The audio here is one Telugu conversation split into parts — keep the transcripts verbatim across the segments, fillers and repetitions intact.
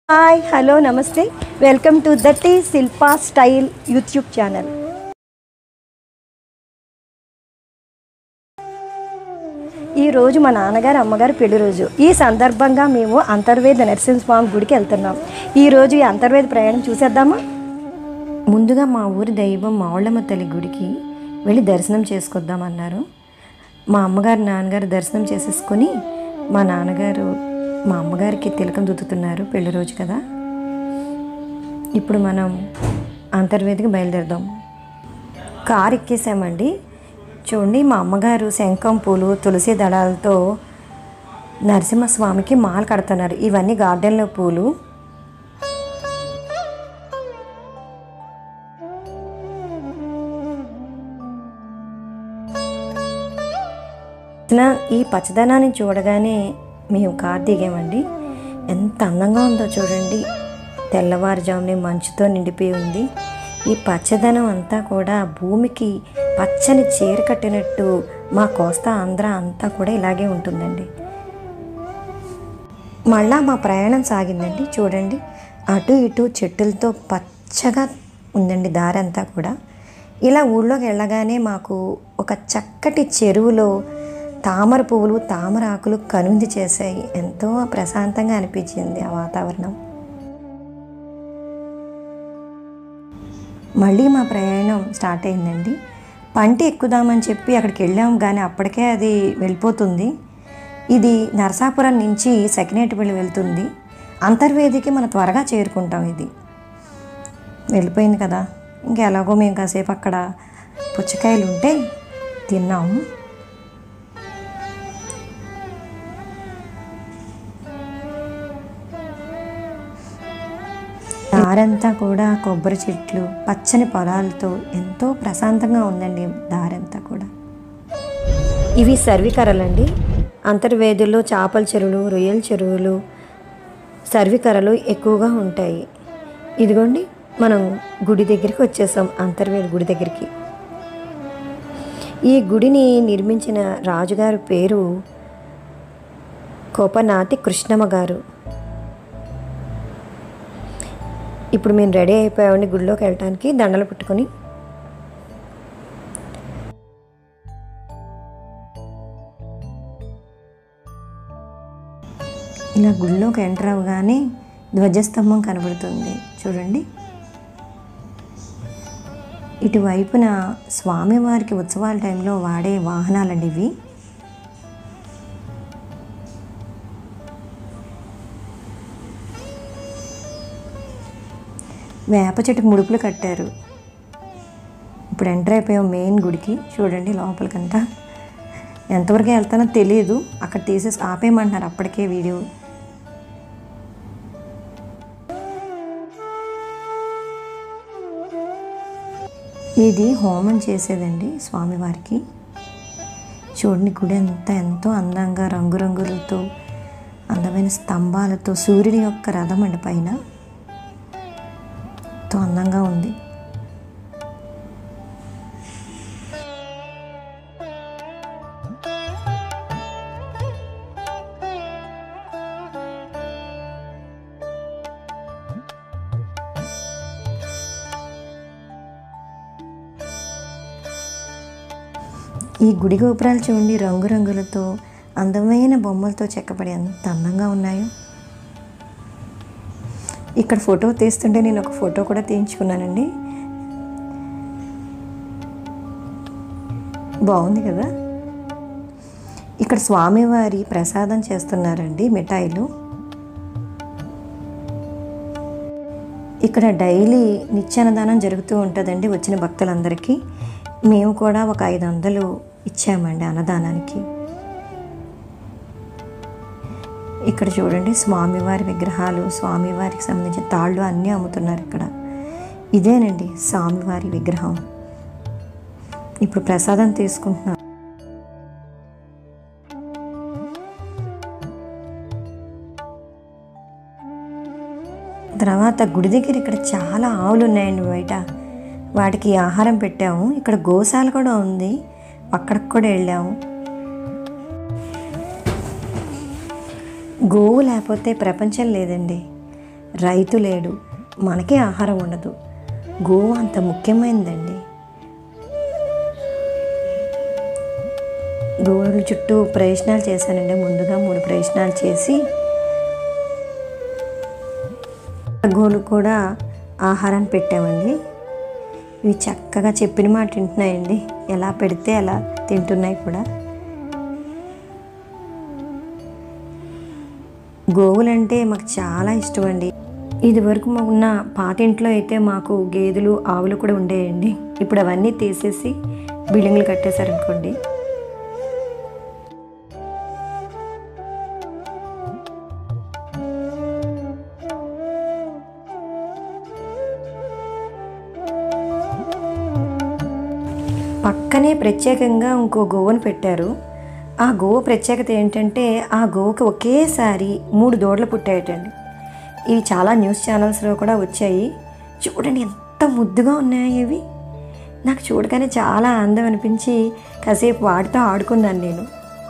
హాయ్ హలో నమస్తే వెల్కమ్ టు దట్టి శిల్పా స్టైల్ యూట్యూబ్ ఛానల్. ఈరోజు మా నాన్నగారు అమ్మగారు పెళ్లి రోజు. ఈ సందర్భంగా మేము అంతర్వేద నరసింహస్వామి గుడికి వెళ్తున్నాం. ఈరోజు ఈ అంతర్వేద ప్రయాణం చూసేద్దామా? ముందుగా మా ఊరి దైవం మావుళ్ళమ్మ తల్లి గుడికి వెళ్ళి దర్శనం చేసుకొద్దామన్నారు. మా అమ్మగారు నాన్నగారు దర్శనం చేసేసుకొని మా నాన్నగారు మా అమ్మగారికి తిలకం దుద్దుతున్నారు. పెళ్లి రోజు కదా. ఇప్పుడు మనం అంతర్వేదికి బయలుదేరదాం. కారు ఎక్కేసామండి. చూడండి, మా అమ్మగారు శంఖం పూలు తులసి దళాలతో నరసింహస్వామికి మాల కడుతున్నారు. ఇవన్నీ గార్డెన్లో పూలు. ఈ పచ్చదనాన్ని చూడగానే మేము కారు దిగామండి. ఎంత అందంగా ఉందో చూడండి. తెల్లవారుజామునే మంచుతో నిండిపోయి ఉంది. ఈ పచ్చదనం అంతా కూడా భూమికి పచ్చని చీర కట్టినట్టు మా కోస్తా ఆంధ్ర అంతా కూడా ఇలాగే ఉంటుందండి. మళ్ళా మా ప్రయాణం సాగిందండి. చూడండి, అటు ఇటు చెట్టులతో పచ్చగా ఉందండి దారి అంతా కూడా. ఇలా ఊళ్ళోకి వెళ్ళగానే మాకు ఒక చక్కటి చెరువులో తామర పువ్వులు తామర ఆకులు కనువిందు చేశాయి. ఎంతో ప్రశాంతంగా అనిపించింది ఆ వాతావరణం. మళ్ళీ మా ప్రయాణం స్టార్ట్ అయిందండి. పంటి ఎక్కుదామని చెప్పి అక్కడికి వెళ్ళాము, కానీ అప్పటికే అది వెళ్ళిపోతుంది. ఇది నరసాపురం నుంచి సకినేటిపల్లి వెళ్తుంది. అంతర్వేదికి మనం త్వరగా చేరుకుంటాం. ఇది వెళ్ళిపోయింది కదా. ఇంకా ఎలాగో మేము కాసేపు అక్కడ పుచ్చకాయలు ఉంటే తిన్నాము. దారంతా కూడా కొబ్బరి చెట్లు పచ్చని పొలాలతో ఎంతో ప్రశాంతంగా ఉందండి దారంతా కూడా. ఇవి సర్వికరలండి. అంతర్వేదుల్లో చేపల చెరువులు, రొయ్యల చెరువులు, సర్వికరలు ఎక్కువగా ఉంటాయి. ఇదిగోండి, మనం గుడి దగ్గరికి వచ్చేసాం. అంతర్వేది గుడి దగ్గరికి. ఈ గుడిని నిర్మించిన రాజుగారి పేరు కోపనాతి కృష్ణమ్మ గారు. ఇప్పుడు మేము రెడీ అయిపోయామండి గుడిలోకి వెళ్ళటానికి. దండలు పెట్టుకొని ఇలా గుడిలోకి ఎంటర్ అవ్వగానే ధ్వజస్తంభం కనబడుతుంది. చూడండి, ఇటువైపున స్వామివారికి ఉత్సవాల టైంలో వాడే వాహనాలండి ఇవి. వేప చెట్టుకు ముడుపులు కట్టారు. ఇప్పుడు ఎంటర్ అయిపోయాం మెయిన్ గుడికి. చూడండి లోపలికంతా. ఎంతవరకు వెళ్తానో తెలియదు. అక్కడ తీసేసి ఆపేయమంటున్నారు అప్పటికే వీడియో. ఇది హోమం చేసేదండి స్వామివారికి. చూడండి, గుడి అంతా ఎంతో అందంగా రంగురంగులతో అందమైన స్తంభాలతో సూర్యుని యొక్క రథం అండి పైన. ఎంతో అందంగా ఉంది. ఈ గుడి గోపురాలు చూడండి, రంగురంగులతో అందమైన బొమ్మలతో చెక్కబడి ఎంత అందంగా ఉన్నాయో. ఇక్కడ ఫోటో తీస్తుంటే నేను ఒక ఫోటో కూడా తీయించుకున్నానండి. బాగుంది కదా. ఇక్కడ స్వామివారి ప్రసాదం చేస్తున్నారండి, మిఠాయిలు. ఇక్కడ డైలీ నిత్యాన్నదానం జరుగుతూ ఉంటుందండి వచ్చిన భక్తులందరికీ. మేము కూడా ఒక ఐదు వందలు ఇచ్చామండి అన్నదానానికి. ఇక్కడ చూడండి, స్వామివారి విగ్రహాలు, స్వామివారికి సంబంధించిన తాళ్ళు అన్నీ అమ్ముతున్నారు ఇక్కడ. ఇదేనండి స్వామివారి విగ్రహం. ఇప్పుడు ప్రసాదం తీసుకుంటున్నారు. తర్వాత గుడి దగ్గర ఇక్కడ చాలా ఆవులు ఉన్నాయండి బయట. వాటికి ఆహారం పెట్టాము. ఇక్కడ గోశాల కూడా ఉంది, అక్కడికి కూడా వెళ్ళాము. గోవు లేకపోతే ప్రపంచం లేదండి. రైతు లేడు, మనకే ఆహారం ఉండదు. గోవు అంత ముఖ్యమైనదండి. గోవుల చుట్టూ ప్రయత్నాలు చేశానండి. ముందుగా మూడు ప్రయత్నాలు చేసి గోవులు కూడా ఆహారాన్ని పెట్టామండి. ఇవి చక్కగా చెప్పిన మాట తింటున్నాయండి. ఎలా పెడితే అలా తింటున్నాయి కూడా. గోవులంటే మాకు చాలా ఇష్టం అండి. ఇదివరకు ఉన్న పాతింట్లో అయితే మాకు గేదెలు ఆవులు కూడా ఉండేయండి. ఇప్పుడు అవన్నీ తీసేసి బిల్డింగ్లు కట్టేశారనుకోండి. పక్కనే ప్రత్యేకంగా ఇంకో గోవును పెట్టారు. ఆ గోవు ప్రత్యేకత ఏంటంటే ఆ గోవుకి ఒకేసారి మూడు దూడలు పుట్టాయటండి. ఇవి చాలా న్యూస్ ఛానల్స్లో కూడా వచ్చాయి. చూడండి ఎంత ముద్దుగా ఉన్నాయి ఇవి. నాకు చూడగానే చాలా ఆనందం అనిపించి కాసేపు వాటితో ఆడుకున్నాను నేను.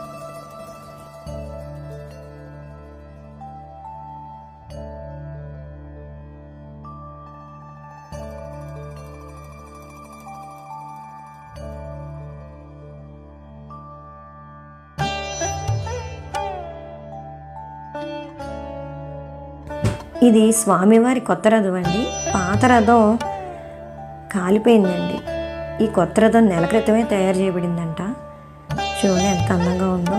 ఇది స్వామివారి కొత్త రథం అండి. పాత రథం కాలిపోయిందండి. ఈ కొత్త రథం నెల క్రితమే తయారు చేయబడిందంట. చూడండి ఎంత అందంగా ఉందో.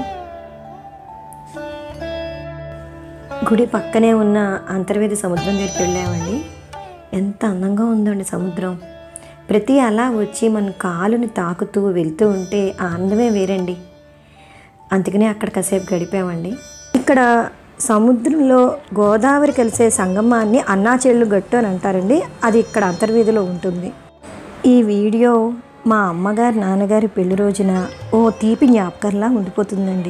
గుడి పక్కనే ఉన్న అంతర్వేది సముద్రం దగ్గరికి వెళ్ళామండి. ఎంత అందంగా ఉందండి సముద్రం. ప్రతి అలా వచ్చి మన కాలుని తాకుతూ వెళ్తూ ఉంటే ఆనందమే వేరండి. అందుకనే అక్కడ కాసేపు గడిపామండి. ఇక్కడ సముద్రంలో గోదావరి కలిసే సంగమాన్ని అన్నాచెళ్ళు గట్టు అని అంటారండి. అది ఇక్కడ అంతర్వేదిలో ఉంటుంది. ఈ వీడియో మా అమ్మగారు నాన్నగారి పెళ్లి రోజున ఓ తీపి జ్ఞాపకంలా ఉండిపోతుందండి.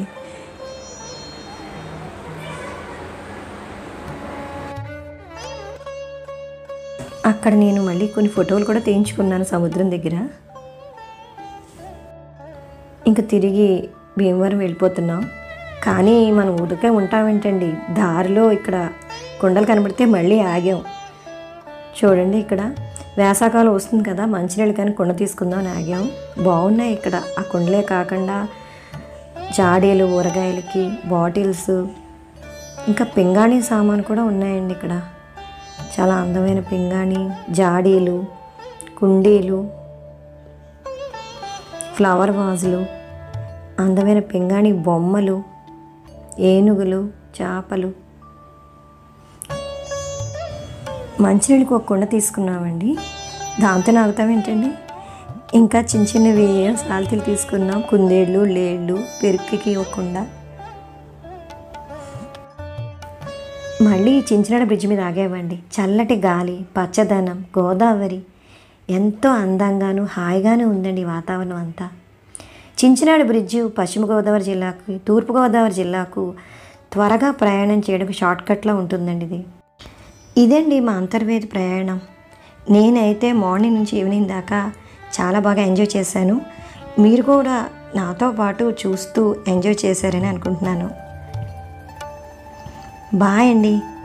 అక్కడ నేను మళ్ళీ కొన్ని ఫోటోలు కూడా తీయించుకున్నాను సముద్రం దగ్గర. ఇంకా తిరిగి భీమవరం వెళ్ళిపోతున్నాం. కానీ మనం ఊరికే ఉంటామేంటండి. దారిలో ఇక్కడ కొండలు కనబడితే మళ్ళీ ఆగాం. చూడండి ఇక్కడ వేసవకాలం వస్తుంది కదా, మంచినీళ్ళు కానీ కొండ తీసుకుందాం అని ఆగాం. బాగున్నాయి ఇక్కడ. ఆ కొండలే కాకుండా జాడీలు, ఊరగాయలకి బాటిల్స్, ఇంకా పింగాణీ సామాను కూడా ఉన్నాయండి ఇక్కడ. చాలా అందమైన పింగాణి, జాడీలు, కుండీలు, ఫ్లవర్ వాజులు, అందమైన పింగాణి బొమ్మలు, ఏనుగులు, చేపలు. మంచినీళ్ళకి ఒక కుండ తీసుకున్నామండి. దాంతో ఆగుతామేంటండి. ఇంకా చిన్న చిన్నవి సాల్తీలు తీసుకున్నాం. కుందేళ్ళు, లేళ్ళు, పెరుక్కి ఒక కుండ. మళ్ళీ చించినాడ బ్రిడ్జ్ మీద ఆగామండి. చల్లటి గాలి, పచ్చదనం, గోదావరి ఎంతో అందంగాను హాయిగాను ఉందండి వాతావరణం అంతా. చించినాడ బ్రిడ్జి పశ్చిమ గోదావరి జిల్లాకు, తూర్పుగోదావరి జిల్లాకు త్వరగా ప్రయాణం చేయడానికి షార్ట్కట్లో ఉంటుందండి ఇది. ఇదండి మా అంతర్వేది ప్రయాణం. నేనైతే మార్నింగ్ నుంచి ఈవినింగ్ దాకా చాలా బాగా ఎంజాయ్ చేశాను. మీరు కూడా నాతో పాటు చూస్తూ ఎంజాయ్ చేశారని అనుకుంటున్నాను. బాయ్ అండి.